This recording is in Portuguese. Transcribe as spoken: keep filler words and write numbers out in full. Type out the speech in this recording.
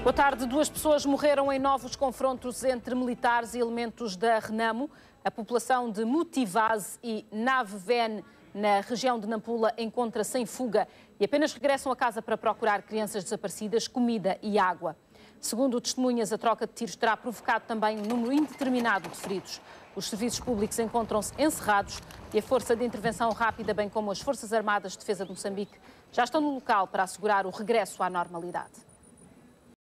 Boa tarde. Duas pessoas morreram em novos confrontos entre militares e elementos da Renamo. A população de Mutivaz e Navven, na região de Nampula, encontra-se em fuga e apenas regressam a casa para procurar crianças desaparecidas, comida e água. Segundo testemunhas, a troca de tiros terá provocado também um número indeterminado de feridos. Os serviços públicos encontram-se encerrados e a Força de Intervenção Rápida, bem como as Forças Armadas de Defesa de Moçambique, já estão no local para assegurar o regresso à normalidade.